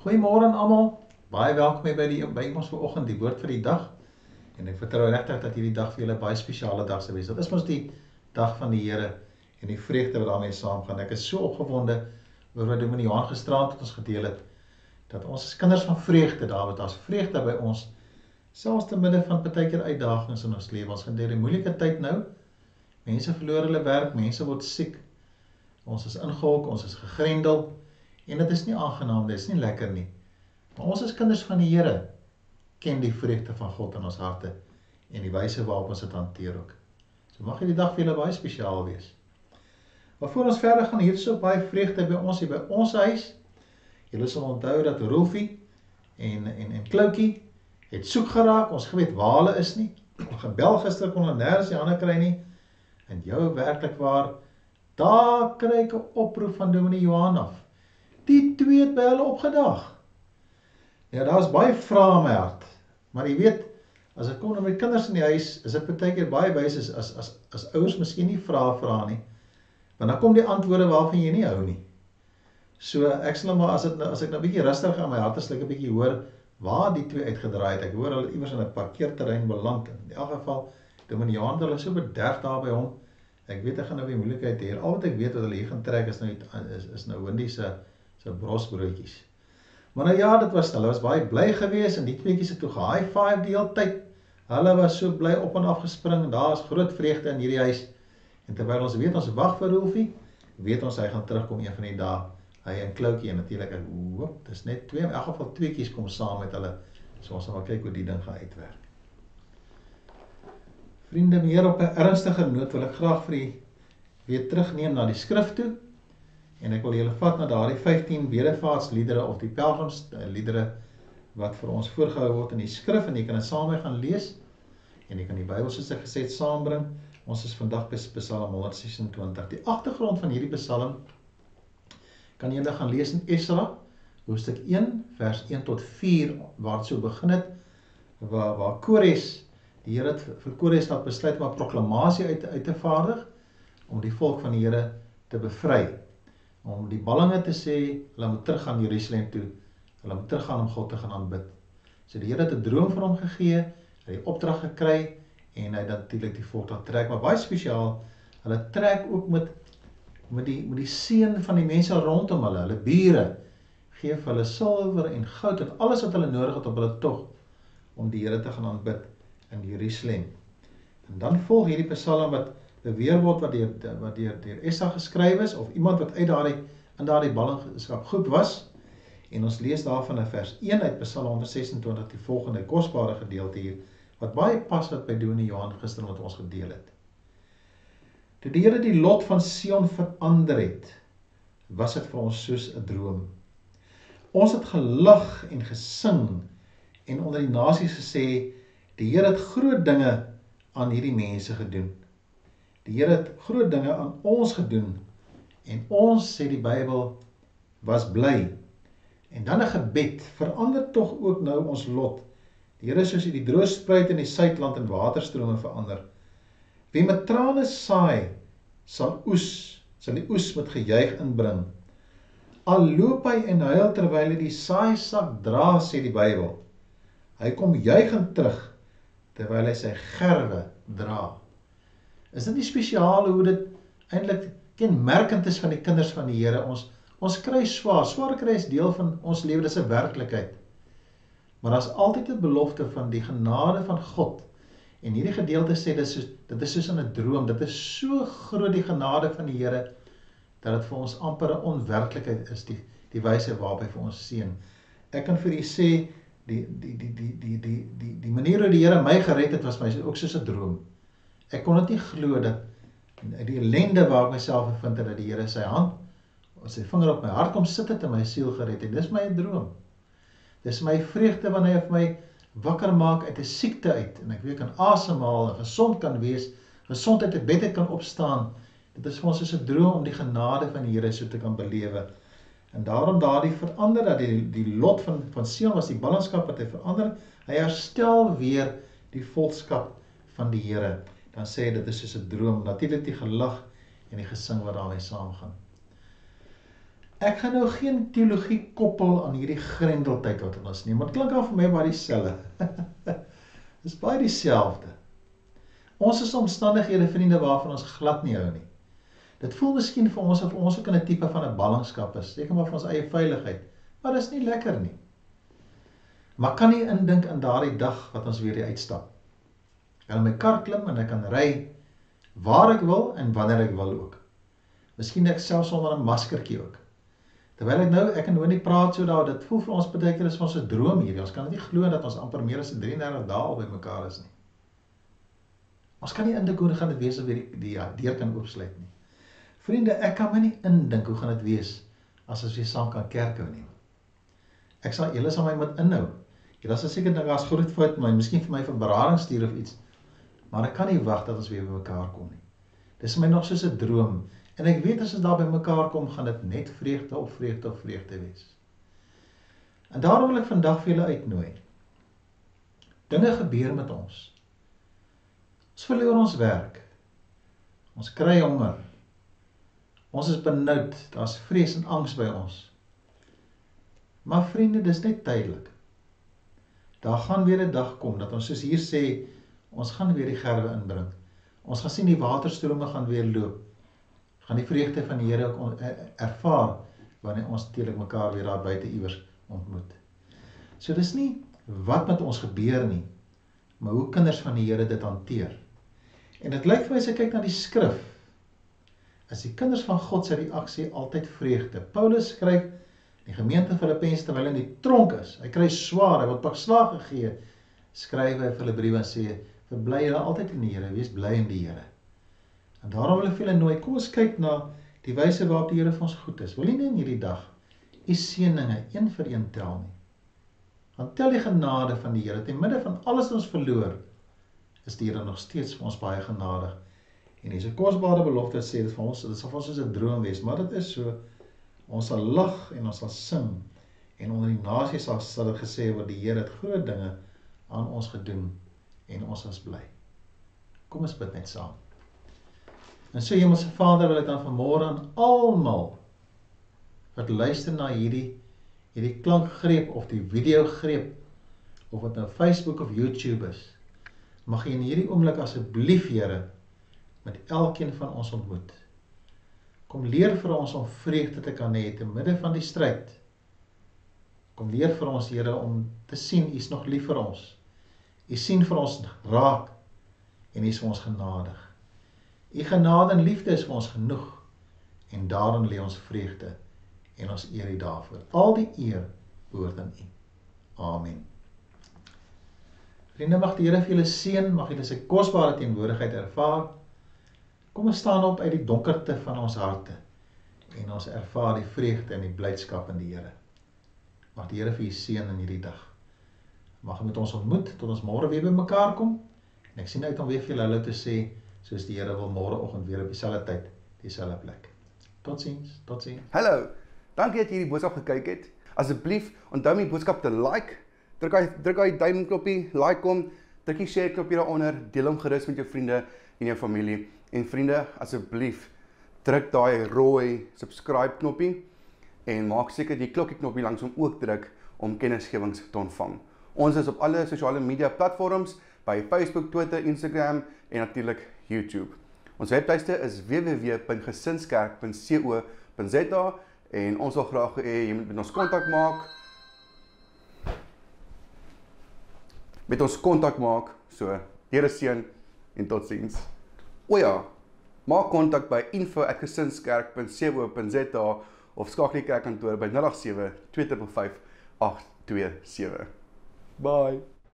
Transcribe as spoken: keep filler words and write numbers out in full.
Goeiemôre aan almal. Baie welkom hier by die by ons vanoggend die woord vir die dag. En ek vertrou regtig dat hierdie dag vir julle 'n baie spesiale dag sal wees. Dit is mos die dag van die Here en die vreugde wat daarmee saamgaan. Ek is so opgewonde oor wat Dominee Johan gisteraand met ons gedeel het, dat ons as kinders van vreugde, Dawid, daar's vreugde by ons, selfs te midde van partykeer uitdagings in ons lewe. Ons gaan deur 'n moeilike tyd nou. Mense verloor hulle werk, mense word siek. Ons is ingehok, ons is gegrendel en dit is nie aangenaam, dit is nie lekker nie. Maar ons as kinders van die Here ken die vreugde van God in ons harte en die wyse waarop ons dit hanteer ook. So mag hierdie dag vir julle baie spesiaal wees. Maar voor ons verder gaan, hier is so baie vreugde by ons hier by ons huis. Julle sal onthou dat Rolfie en en en Kloukie het soek geraak. Ons geweet waar hulle is nie. Ons gebel gister kon hulle nêrens die hande kry nie. En jou werklik waar, daar kry ek 'n oproep van Dominee Johan af. Die twee het by hulle opgedag. Ja, daar is baie vrae in my hart. Maar jy weet, as ek kom na my kinders in die huis, is dit baie keer baie wys as as as as ouers miskien nie vrae vra nie. Want dan kom die antwoorde waarvan jy nie hou nie. So ek sal maar as dit as ek nou 'n bietjie rustiger aan my hart is, ek 'n bietjie hoor waar die twee uitgedraai het. Ek hoor hulle iewers in 'n parkeerterrein beland. In elk geval, Dominee Johan, hulle is so bederf daar by hom. Ek weet ek gaan nou weer moeilikheid hê. Al wat ek weet wat hulle hier gaan trek is nou is is nou Wendy se se brosbroodjies. Maar nou ja, dit was hulle was baie bly geweest en die tweeetjies het toe ge-high five die hele tyd. Hulle was so bly op en af gespring. Daar is groot vreugde in hierdie huis. En terwyl ons weet ons wag vir Rolfie, weet ons hy gaan terugkom een van die dae. Hy en Kloukie en natuurlik ek hoop, dis net twee, in elk geval tweeetjies kom saam met hulle. So ons gaan maar kyk hoe die ding gaan uitwerk. Vriende, meer op 'n ernstiger noot wil ek graag vir u weer terugneem na die skrif toe. En ek wil julle vat na daardie vyftien bedevaartsliedere of die pelgrimsliedere wat vir ons voorgehou word in die skrif, en jy kan dit saam mee gaan lees en jy kan die Bybel soos ek gesê het saambring. Ons is vandag by Psalm honderd sesentwintig. Die agtergrond van hierdie Psalm kan jy nou gaan lees in Esra, hoofstuk een, vers een tot vier, waar het so begin het, waar, waar Kores, die Here het vir Kores laat besluit om 'n proklamasie uit, uit te vaardig, om die volk van die Here te bevry, om die ballinge te sê, hulle moet teruggaan Jerusalem toe, hulle moet teruggaan om God te gaan aanbid. So die Here het 'n droom vir hom gegee, hy het die opdrag gekry, en hy het natuurlik die volk laat trek, maar baie spesiaal, hulle trek ook met, met die, met die seën van die mense rondom hulle, hulle bure, gee vir hulle silwer en goud, en alles wat hulle nodig het op hulle tog, om die Here te gaan aanbid in Jerusalem. En dan volg hierdie Psalm wat beweer word wat deur wat deur deur Esra geskryf is, of iemand wat uit daardie in daardie ballingskap groep was. En ons lees daarvan in vers een uit Psalm honderd sesentwintig, die volgende kosbare gedeelte hier, wat baie pas wat by Dominee Johan gister met ons gedeel het. Toe die Here die lot van Sion verander het, was dit vir ons soos 'n droom. Ons het gelag en gesing en onder die nasies gesê, die Here het groot dinge aan hierdie mense gedoen. Die Here het groot dinge aan ons gedoen, en ons, sê die Bybel, was bly. En dan 'n gebed, verander tog ook nou ons lot. Die Here soos die droë spruit in die suidland in waterstrome verander. Wie met trane saai, sal oes, sal die oes met gejuig inbring. Al loop hy en huil terwyl hy die saaisak dra, sê die Bybel. Hy kom juigend terug, terwyl hy sy gerwe dra. Is dit nie spesiaal hoe dit eintlik kenmerkend is van die kinders van die Here? Ons, ons kry swaar, swaar kry is deel van ons lewe, dis 'n werklikheid. Maar daar is altyd 'n belofte van die genade van God. En hierdie gedeelte sê, dit is soos, dit is soos in 'n droom, dit is so groot die genade van die Here, dat dit vir ons amper 'n onwerklikheid is, die, die wyse waarop hy vir ons seën. Ek kan vir u sê, die, die, die, die, die, die, die, die manier hoe die Here my gered het, was my ook soos 'n droom. Ek kon dit nie glo dat, die ellende waar ek myself bevind het, dat die Here sy hand, sy vinger op my hart kom sit het en my siel gered het. Dis my droom. Dis my vreugde wanneer hy vir my wakker maak uit 'n siekte uit, en ek weer kan asemhaal, en gesond kan wees, gesond uit 'n bed uit kan opstaan. Dit is vir ons soos 'n droom om die genade van die Here so te kan belewe. En daarom daardie verander, dat die, die lot van, van Sion was die ballingskap wat hy verander, hy herstel weer die volkskap van die Here. Dan sê hy, dit is soos 'n droom, natuurlik die gelag en die gesing wat daarmee saamgaan. Ek gaan nou geen teologie koppel aan hierdie grendeltyd wat ons neem, maar het klink al vir my baie dieselfde. Dit is baie dieselfde. Ons is omstandighede, vriende, waarvan ons glad nie hou nie. Dit voel miskien vir ons of ons ook in 'n tipe van 'n ballingskap is, seker maar vir ons eie veiligheid, maar dit is nie lekker nie. Maar kan nie indink aan daardie dag wat ons weer uitstap. Ek kan in my kar klim en ek kan ry waar ek wil en wanneer ek wil ook. Miskien ek selfs sonder 'n maskertjie ook. Terwyl ek nou, ek en Winnie praat so daar, dit voel vir ons baie keer is vir ons 'n droom hier. Ons kan dit nie glo dat ons amper meer as drie en dertig dae al by mekaar is nie. Ons kan nie indink hoe gaan dit wees as weer die, die deur kan oopsluit nie. Vriende, ek kan my nie indink hoe gaan dit wees as ons weer saam kan kerk hou nie. Ek sal, julle sal my moet inhou. Julle sal seker dink as groot fout my, miskien vir my vir berading stuur of iets. Maar ek kan nie wag dat ons weer by mekaar kom nie. Dis my nog soos 'n droom. En ek weet as ons daar by mekaar kom, gaan dit net vreugde op vreugde op vreugde wees. En daarom wil ek vandag vir julle uitnooi. Dinge gebeur met ons. Ons verloor ons werk. Ons kry honger. Ons is benoud, daar's vrees en angs by ons. Maar vriende, dis net tydelik. Daar gaan weer 'n dag kom, dat ons soos hier sê, ons gaan weer die gerwe inbring. Ons gaan sien die waterstrome gaan weer loop. Gaan die vreugde van die Here ook ervaar, wanneer ons natuurlik mekaar weer daar buite iewers ontmoet. So dis nie wat met ons gebeur nie, maar hoe kinders van die Here dit hanteer. En dit lyk vir my as ek kyk na die skrif, as die kinders van God se reaksie altyd vreugde. Paulus skryf die gemeente Filippense terwyl hy in die tronk is. Hy kry swaar, hy word pak slag gegee. Skryf hy vir hulle brief en sê, verbly julle altyd in die Here, wees bly in die Here. En daarom wil ek vir julle nooi, kom ons kyk na die wyse waarop die Here vir ons goed is. Wil jy nie in hierdie dag die seëninge een vir een tel nie? Want tel die genade van die Here, ten midde van alles wat ons verloor, is die Here nog steeds vir ons baie genadig. En dis 'n kosbare belofte sê dit vir ons, dit sal vir ons soos 'n droom wees, maar dit is so, ons sal lag en ons sal sing, en onder die nasies sal, sal dit gesê word, die Here het groot dinge aan ons gedoen, en ons is bly. Kom ons bid net saam. En so Hemelse Vader, wil ek dan vanmôre aan almal wat luister na hierdie hierdie klankgreep of die videogreep of wat nou Facebook of YouTube is, mag jy in hierdie oomblik asseblief, Here, met elkeen van ons ontmoet. Kom leer vir ons om vreugde te kan hê te midde van die stryd. Kom leer vir ons, Here, om te sien U is nog lief vir ons. U sien vir ons raak en U is vir ons genadig. U genade en liefde is vir ons genoeg en daarin lê ons vreugde en ons eer U daarvoor. Al die eer behoort aan U. Amen. Vriende, mag die Here vir julle seën, mag julle sy kosbare teenwoordigheid ervaar. Kom ons staan op uit die donkerte van ons harte en ons ervaar die vreugde en die blydskap in die Here. Mag die Here vir u seën in hierdie dag. Mag hy met ons ontmoet tot ons môre weer by mekaar kom. En ek sien uit om weer vir julle hallo te sê, soos die Here wil môreoggend weer op dieselfde tyd, dieselfde plek. Totsiens, totsiens. Hallo, dankie dat jy hierdie boodskap gekyk het. Asseblief onthou om die boodskap te like. Druk hy druk hy duimknopie, like hom, druk die share knoppie daaronder, deel hom gerus met jou vriende en jou familie. En vriende, asseblief druk daai rooi subscribe knoppie en maak seker die klokkie knoppie langs hom ook druk om kennisgewings te ontvang. Ons is op alle sosiale media platforms by Facebook, Twitter, Instagram en natuurlik YouTube. Ons webtuiste is w w w punt gesinskerk punt co punt z a en ons wil graag hê jy moet met ons kontak maak. Met ons kontak maak. So, Here seën en totsiens. O ja, maak kontak by info at gesinskerk punt co punt z a of skakel die kerkkantoor by nul agt sewe twee vyf vyf agt twee sewe. Bye.